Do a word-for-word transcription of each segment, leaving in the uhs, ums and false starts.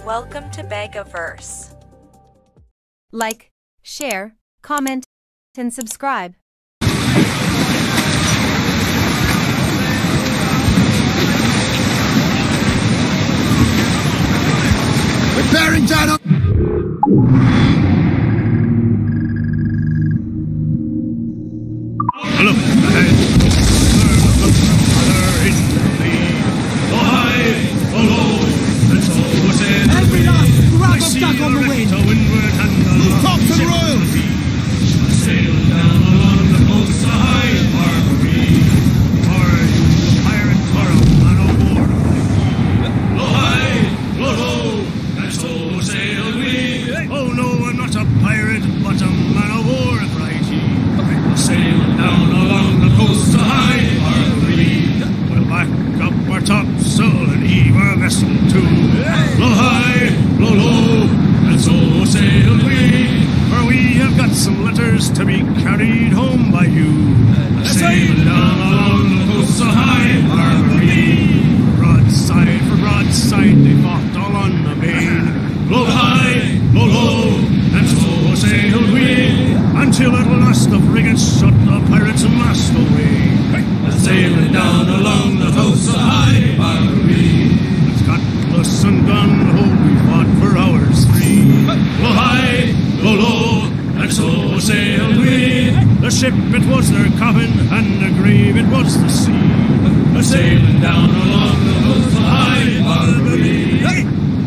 Welcome to Bagaverse. Like, share, comment, and subscribe. We're bearing down on... Look ahead. Every last grab of duck on the wind! Move tops and royals! Sail down along the coast to high Barbary. Are you a pirate or a man of war? Lo high, lo low, and so sailed we. Oh no, I'm not a pirate, but a man of war, cried he. Sail down along the coast to high Barbary. We'll back up our topsail and heave our vessel too. Lo high, lo low, and so sailed we. For we have got some letters to be carried home by you. Sailing down along the coast of high Barbary. Broadside for broadside they fought all on the main. Blow high, blow low, and so sailed we, until at last the frigate shot the pirates' mast away. Sailing down along the coast of high Barbary. With cutlass and gun, oh, we fought for hours three. Blow high, blow low, and so sailed we. The ship, it was their coffin, and the grave, it was the sea. Sailing down along the coast of high Barbary. Hey!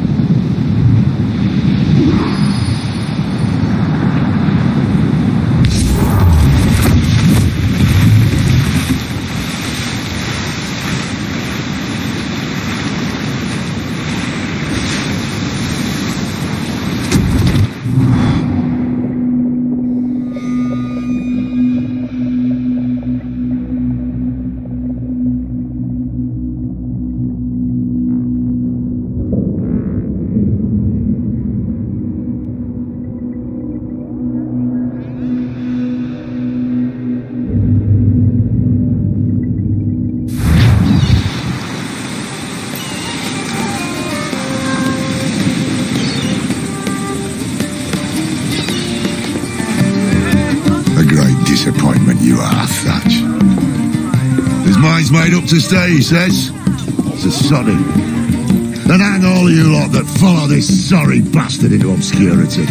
Disappointment you are, Thatch. His mind's made up to stay, he says. It's a soddy. And hang all of you lot that follow this sorry bastard into obscurity.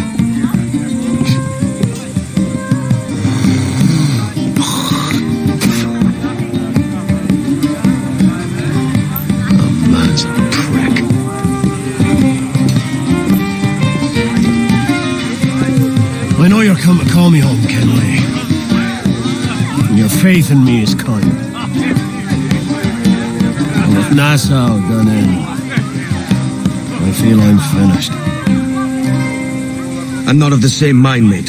A man's a prick. I know you're come to call me home, Kenway. Your faith in me is kind. And with Nassau done in, I feel I'm finished. I'm not of the same mind, mate.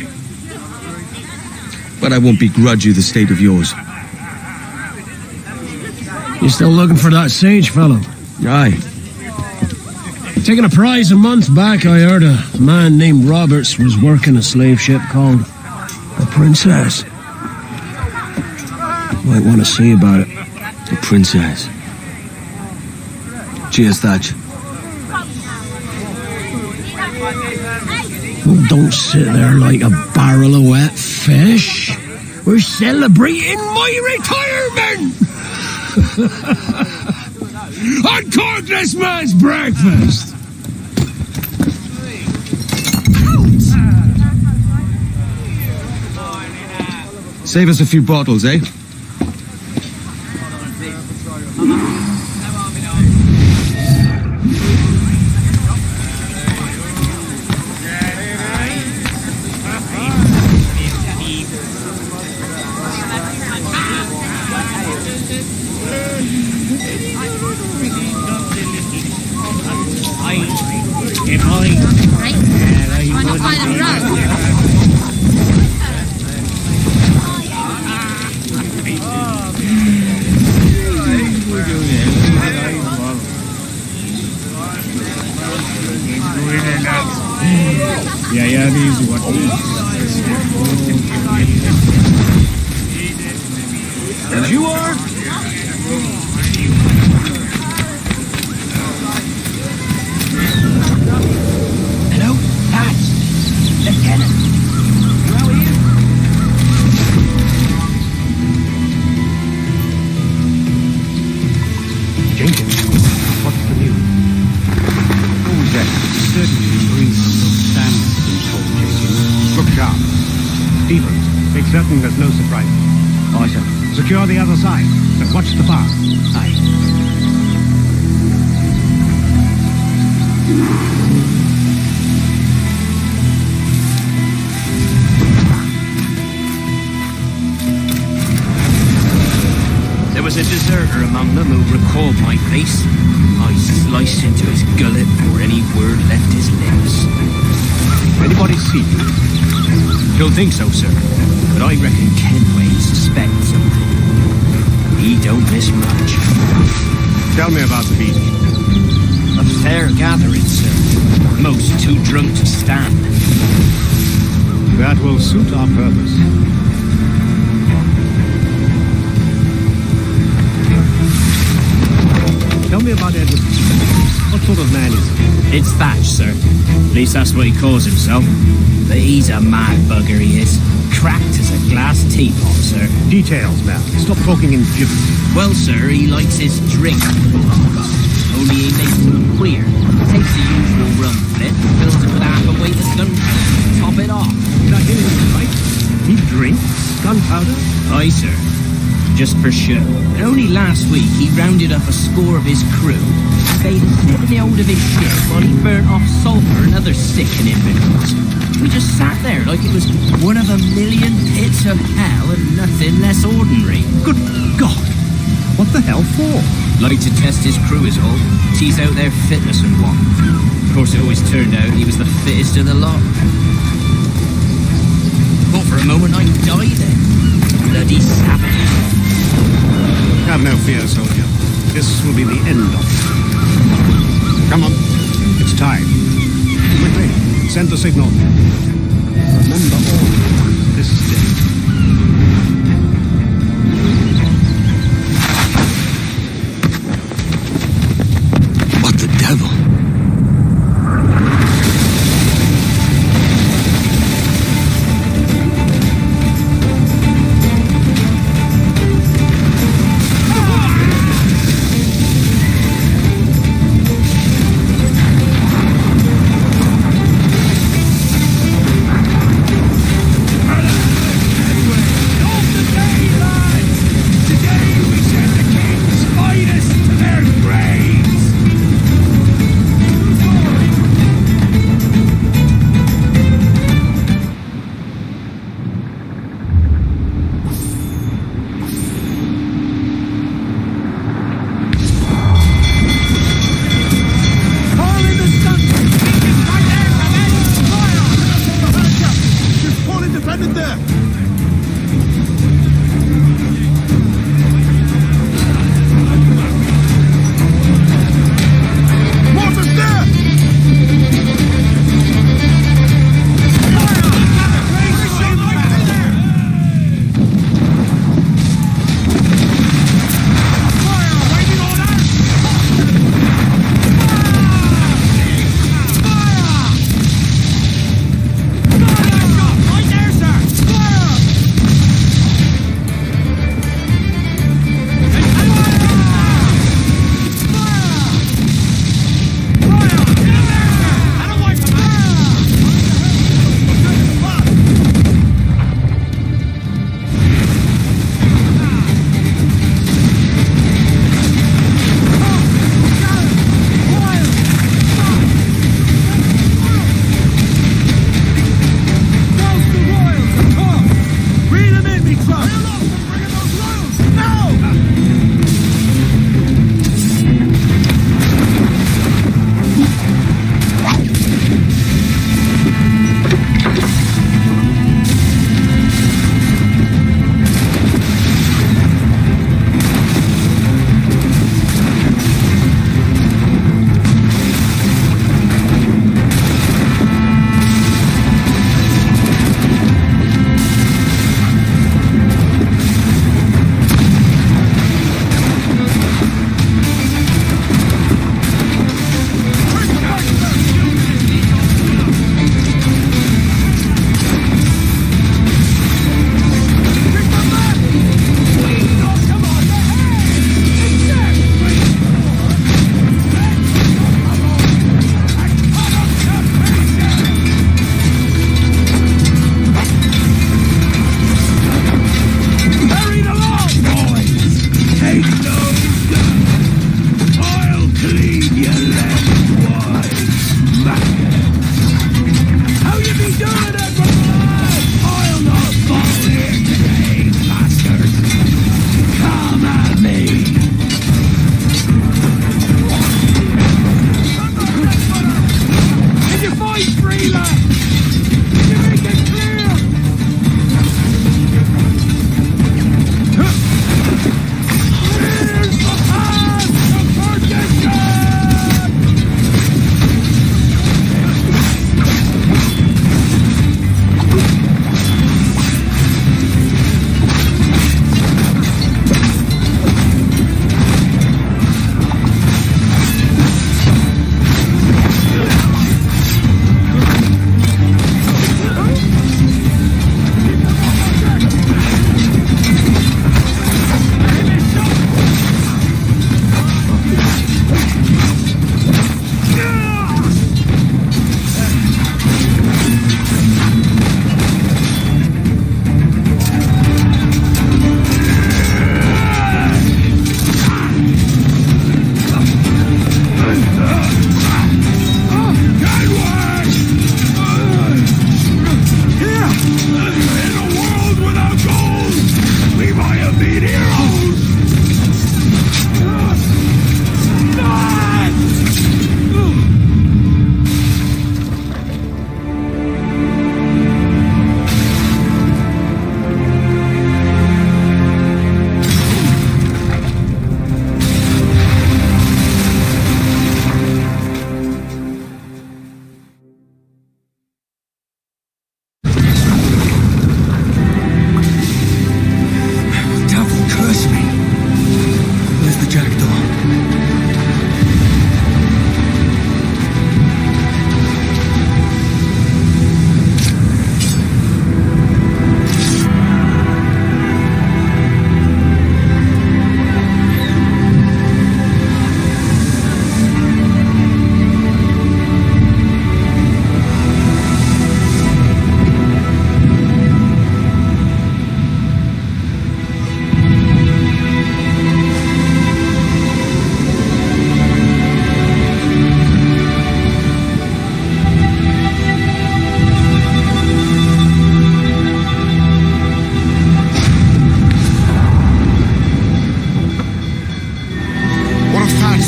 But I won't begrudge you the state of yours. You still looking for that sage fellow? Aye. Taking a prize a month back, I heard a man named Roberts was working a slave ship called the Princess. Might want to see about it. The Princess. Cheers, Thatch. Oh, don't sit there like a barrel of wet fish. We're celebrating my retirement! On Cordless Man's breakfast! Save us a few bottles, eh? Yeah, yeah, these what As you are? certain there's no surprise. Aye, sir. Secure the other side, and watch the bar. Aye. There was a deserter among them who recalled my face. I sliced into his gullet before any word left his lips. Anybody see you? Don't think so, sir. But I reckon Kenway suspects something. He don't miss much. Tell me about the beast. A fair gathering, sir. Most too drunk to stand. That will suit our purpose. Tell me about Edward. What sort of man is he? It's Thatch, sir. At least that's what he calls himself. But he's a mad bugger, he is. Cracked as a glass teapot, sir. Details, man. Stop talking in gibberish. Well, sir, he likes his drink. Only he makes them queer. Takes the usual rum flip, fills it with half a weight of gunpowder. Top it off. Did I hear you right? He drinks gunpowder? Aye, sir. Just for show. And only last week he rounded up a score of his crew, bade a sip in the hold of his ship while he burnt off sulphur and other sickening minerals. We just sat there like it was one of a million pits of hell and nothing less ordinary. Good God! What the hell for? Like to test his crew is all. Tease out their fitness and what. Of course, it always turned out he was the fittest of the lot. Thought for a moment I'd die then. Bloody savages. Have no fear, soldier. This will be the end of it. Come on. It's time. Quickly, send the signal. Remember all this day. What the devil?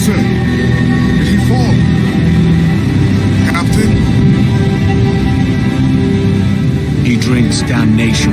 sir? Did he fall? Captain? He drinks damnation.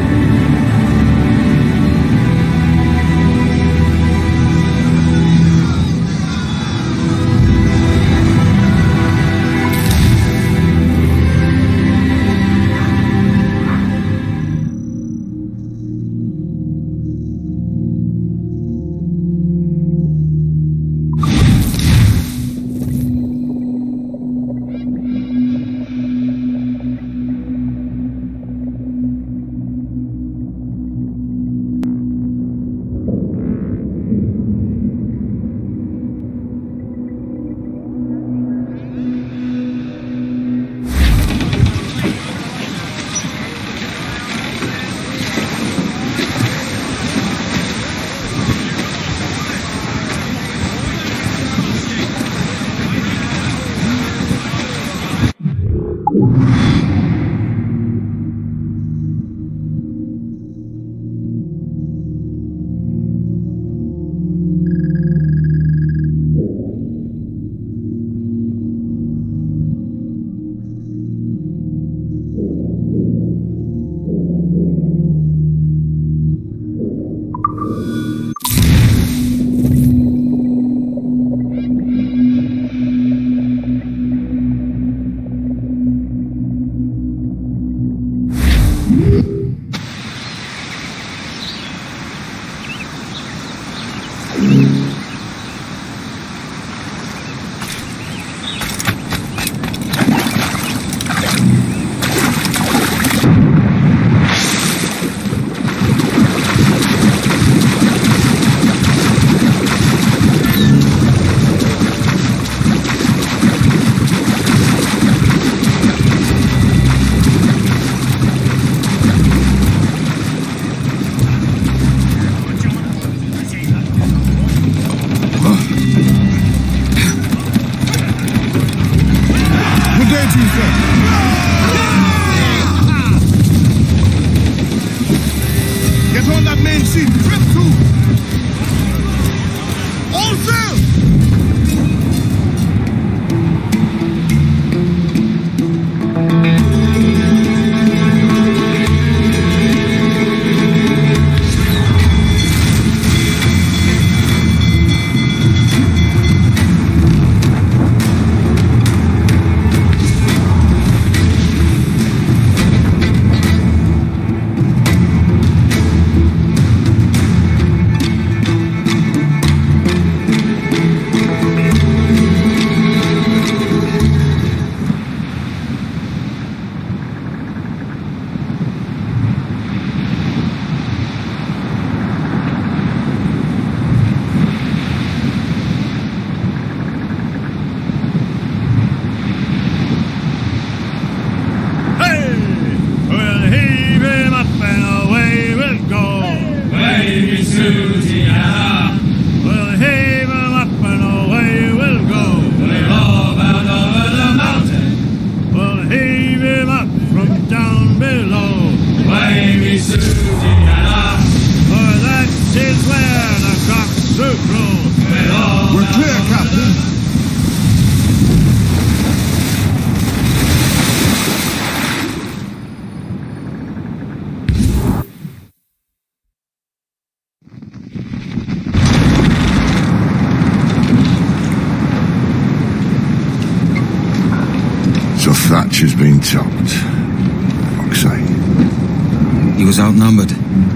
Thatcher's been topped. Fuck's sake. He was outnumbered.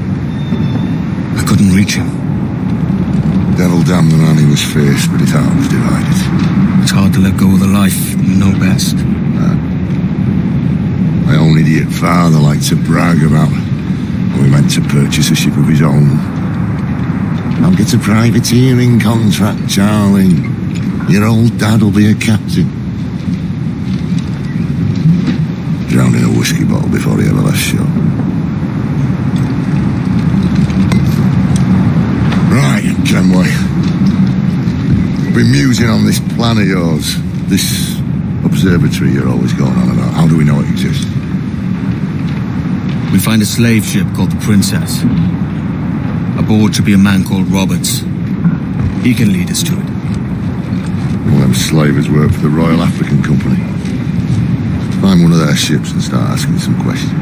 I couldn't reach him. Devil damn the man he was faced, but his heart was divided. It's hard to let go of the life you know best. Uh, my own idiot father liked to brag about when we meant to purchase a ship of his own. I'll get a privateering contract, Charlie. Your old dad'll be a captain. Drowned in a whiskey bottle before he ever left shore. Right, Kenway. Been musing on this plan of yours. This observatory you're always going on about. How do we know it exists? We find a slave ship called the Princess. Aboard should be a man called Roberts. He can lead us to it. All them slavers work for the Royal African Company. Find one of their ships and start asking some questions.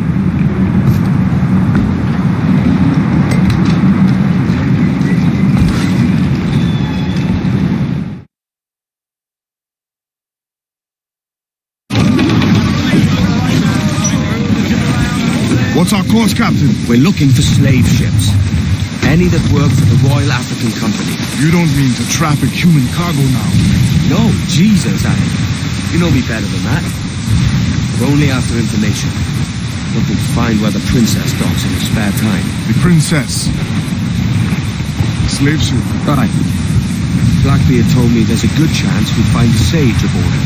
What's our course, Captain? We're looking for slave ships. Any that work for the Royal African Company. You don't mean to traffic human cargo now? No, Jesus, Adam. You know me better than that. We're only after information. Looking to find where the princess docks in her spare time. The princess? Slave ship? Right. Blackbeard told me there's a good chance we'd find a sage aboard her.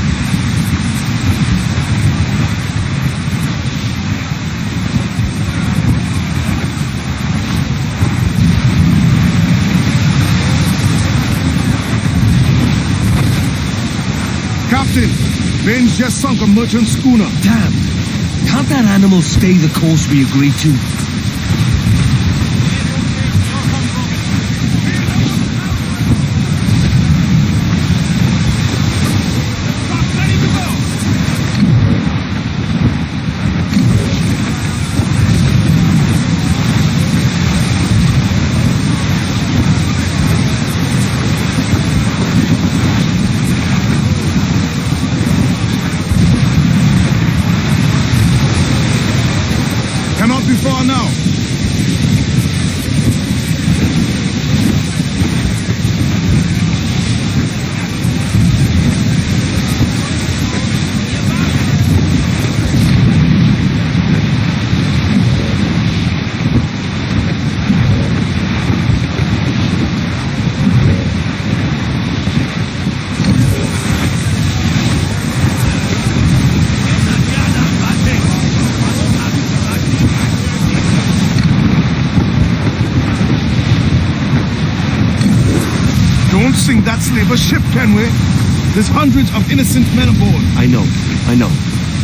Captain, Baines just sunk a merchant schooner. Damn! Can't that animal stay the course we agreed to? Cannot be far now. Don't sink that slaver ship, can we? There's hundreds of innocent men aboard. I know, I know.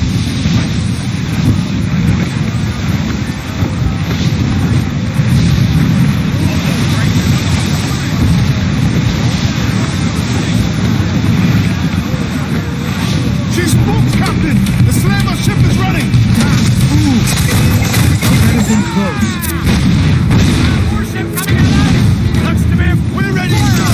She's spooked, Captain! The slaver ship is running! Ooh! Don't let him close. More ship coming alive! Looks to me we're ready, sir!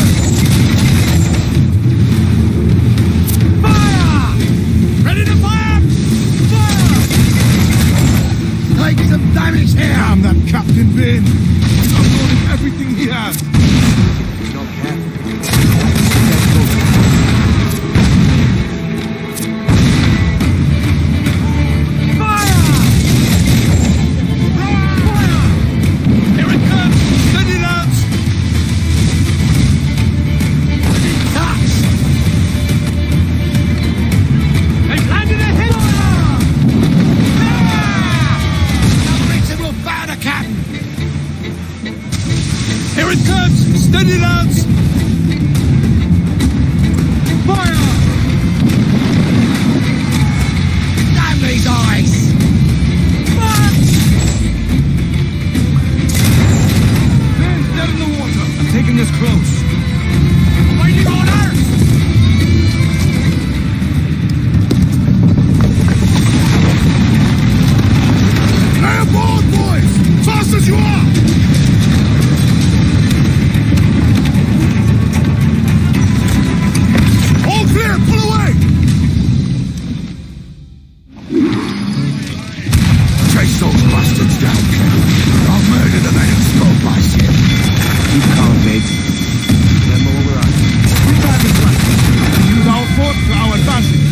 Fire! Ready to fire! Fire! Take some damage here! Damn that Captain Vane! He's unloading everything he has! Not careful. Here it comes! Steady, lads! Fire! Damn these eyes! Bane's dead in the water! I'm taking this close. Waiting orders! Lay aboard, boys! Fast as you are! All clear! Pull away! Chase those bastards down, Ken. I'll murder the men who stole my ship. Keep calm, mate. Remember where we're at. We got this right. Use our fort to our advantage.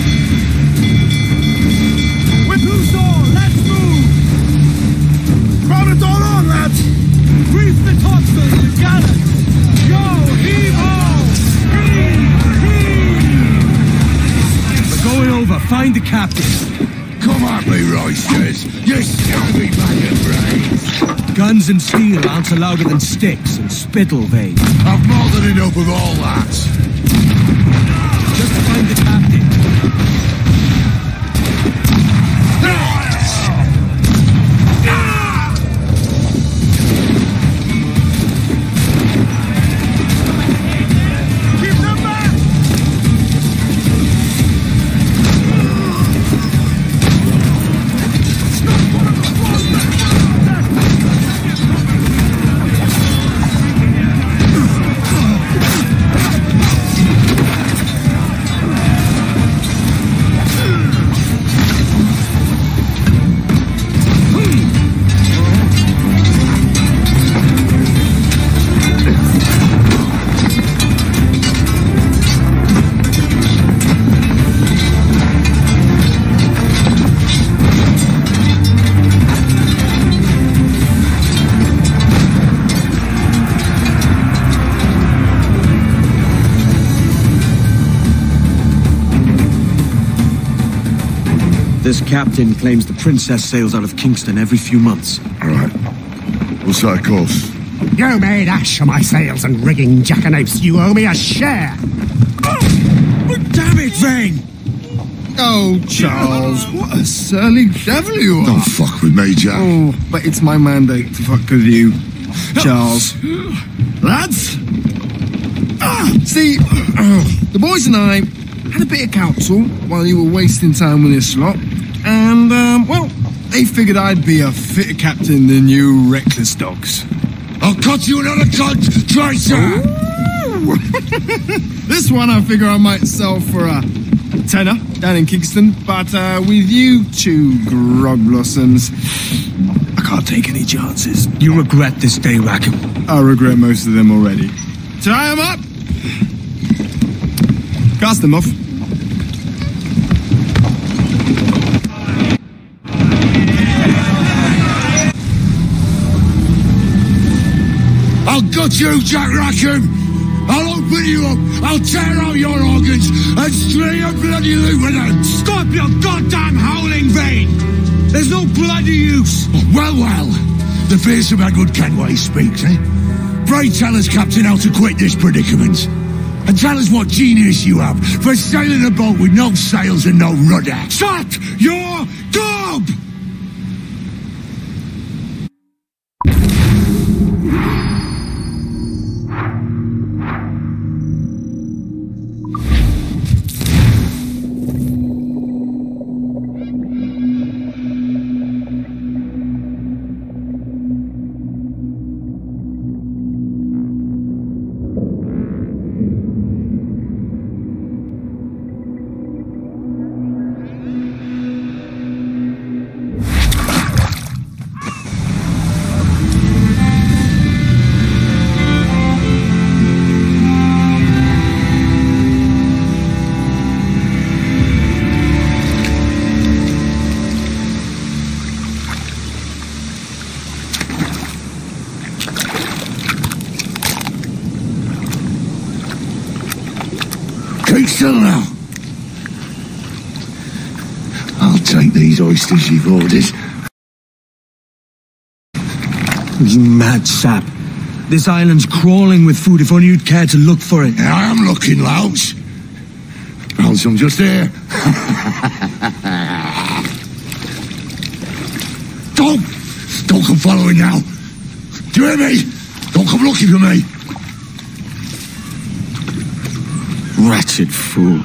With who's all, let's move! Crowd it all on, lads! Reef the topsails, you got it! Go, heave-ho! Heave, heave! We're going over. Find the captain. Come at me, Roysters. You scummy bag of brains. Guns and steel aren't louder than sticks and spittle veins. I've more than enough of all that. Just find the captain. Keep them back! This captain claims the Princess sails out of Kingston every few months. All right. What's that cost? You made ash of my sails and rigging, jackanapes. You owe me a share. But damn it, Vane! Oh, Charles, what a surly devil you are. Don't fuck with me, Jack. Oh, but it's my mandate to fuck with you, Charles. Lads, ah, see, the boys and I had a bit of counsel while you were wasting time with this lot, and, um, well, they figured I'd be a fitter captain than you reckless dogs. I'll cut you another cunt, Tracer! This one I figure I might sell for a tenner down in Kingston, but uh, with you two grog blossoms, I can't take any chances. You regret this day, Rackham. I regret most of them already. Tie them up! Cast them off. I'll gut you, Jack Rackham! I'll open you up, I'll tear out your organs, and string a bloody loop with them! Stop your goddamn howling, Vane! There's no bloody use! Oh, well, well, the fearsome Edward Kenway speaks, eh? Pray tell us, Captain, how to quit this predicament. And tell us what genius you have for sailing a boat with no sails and no rudder. Shut your gob! Keep still now. I'll take these oysters you've ordered. You mad sap. This island's crawling with food if only you'd care to look for it. I am looking, Louts. Found some just here. Don't! Don't come following now. Do you hear me? Don't come looking for me. Wretched fool.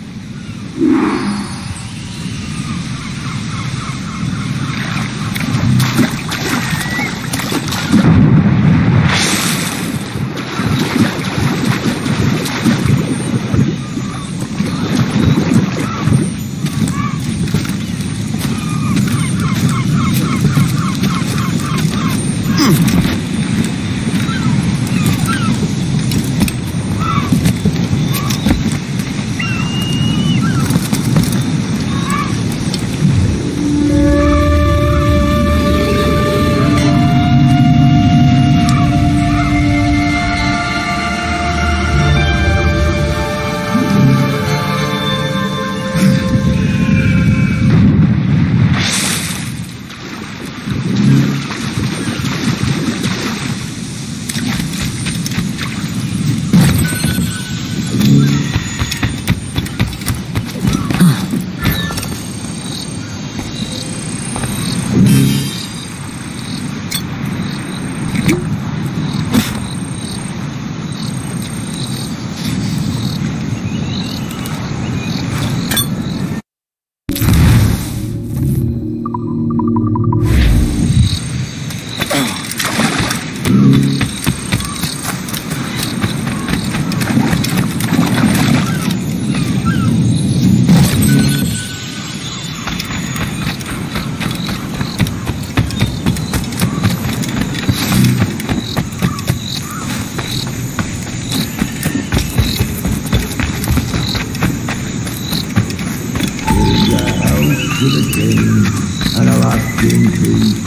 To the king and a lasting peace.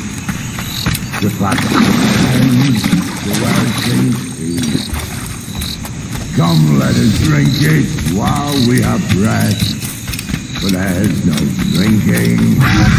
The fat hands, the welcome feast. Come, let us drink it while we have breath. for there's no drinking.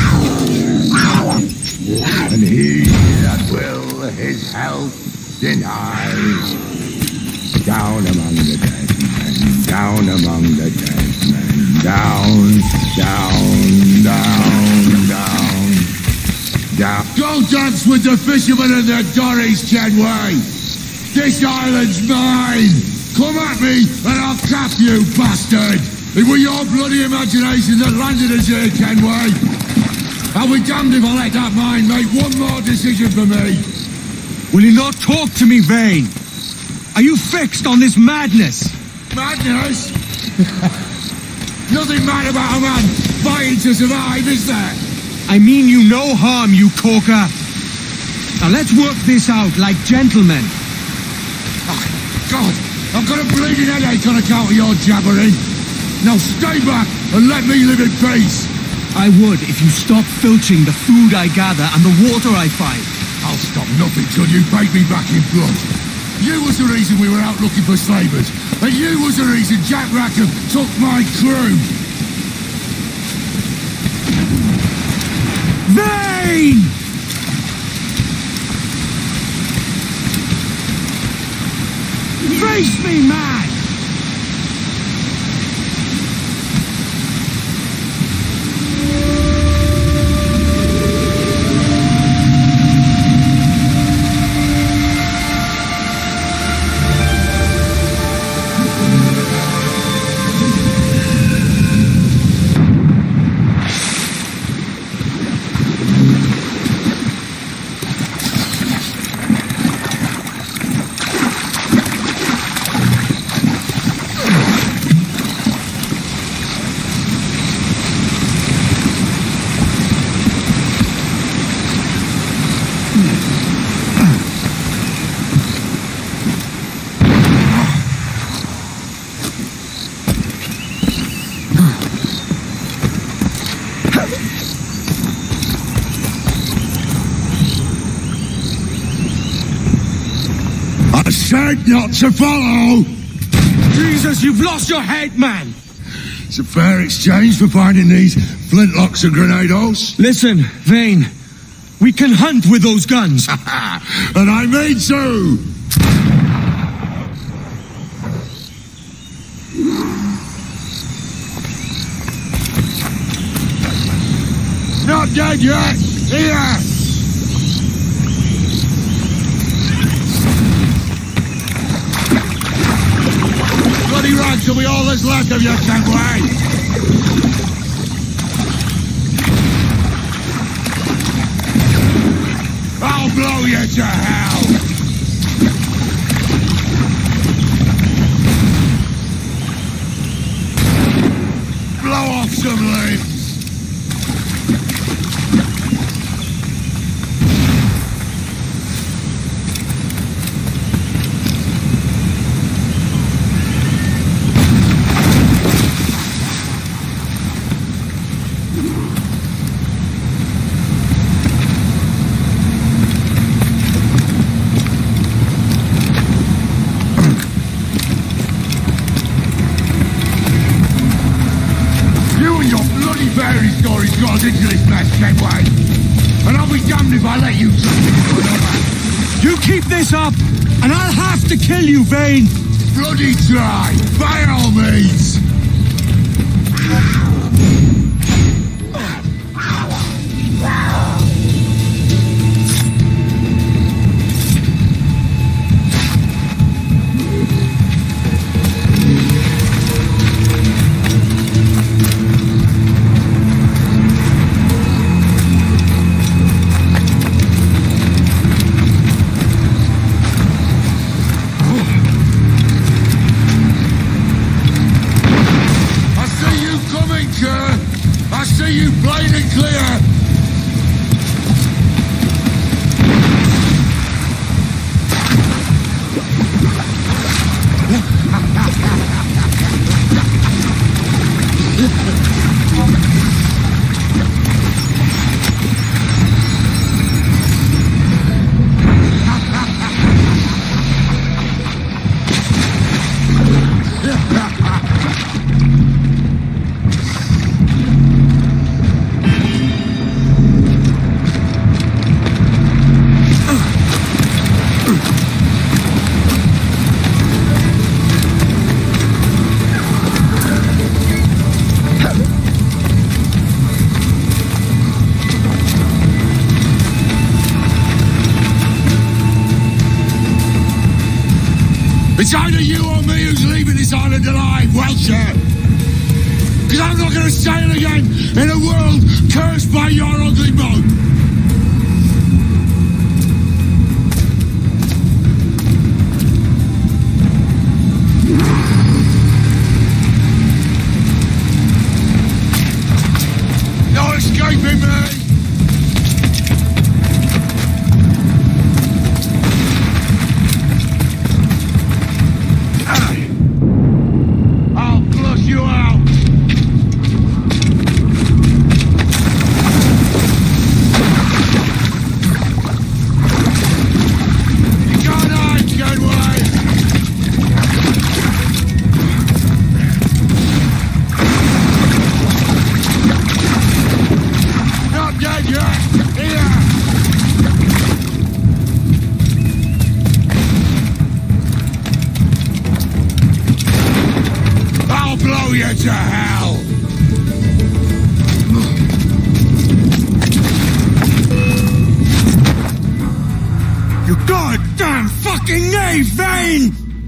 And he that will his health denies. Down among the dead men, down among the dead men, down, down, down, down, down. Go dance with the fishermen and the dories, Kenway! This island's mine! Come at me and I'll cap you, bastard! It was your bloody imagination that landed us here, Kenway! I'll be damned if I let that mind make one more decision for me! Will you not talk to me, Vane? Are you fixed on this madness? Madness? Nothing mad about a man fighting to survive, is there? I mean you no harm, you corker. Now let's work this out like gentlemen. Oh, God, I've got a bleeding headache on account of your jabbering. Now stay back and let me live in peace. I would if you stopped filching the food I gather and the water I find. I'll stop nothing till you pay me back in blood. You was the reason we were out looking for slavers, and you was the reason Jack Rackham took my crew. Vane! Face me, man! Said not to follow! Jesus, you've lost your head, man! It's a fair exchange for finding these flintlocks and grenados. Listen, Vane, we can hunt with those guns. And I mean to! Not dead yet! Here! Bloody rags will be all that's left of you, Kenway! I'll blow you to hell! Blow off some limbs! Fairy stories got into this mess, Kenway. And I'll be damned if I let you drop into another. You keep this up, and I'll have to kill you, Vane. Bloody try, by all means. Coming, Kurt! It's either you or me who's leaving this island alive, Welcher. Because I'm not going to sail again in a world cursed by your ugly boat. No escaping me. To hell! You goddamn fucking knave, Vane!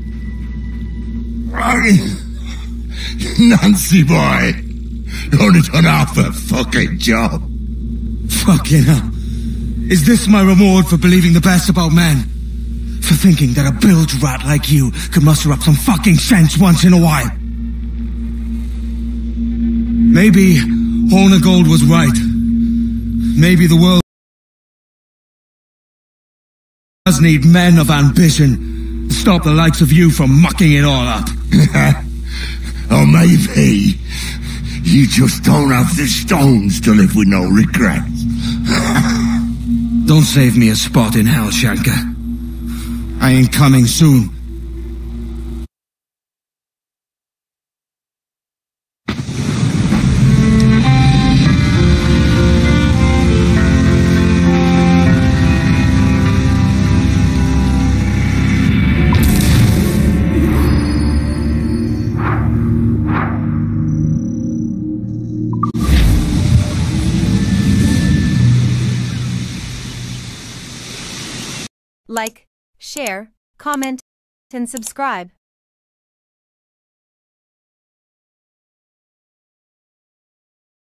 Nancy boy, you only done half a fucking job. Fucking hell. Is this my reward for believing the best about men? For thinking that a bilge rat like you could muster up some fucking sense once in a while? Maybe Hornigold was right. Maybe the world does need men of ambition to stop the likes of you from mucking it all up. Or maybe you just don't have the stones to live with no regrets. Don't save me a spot in hell, Shanker. I ain't coming soon. Like, share, comment, and subscribe.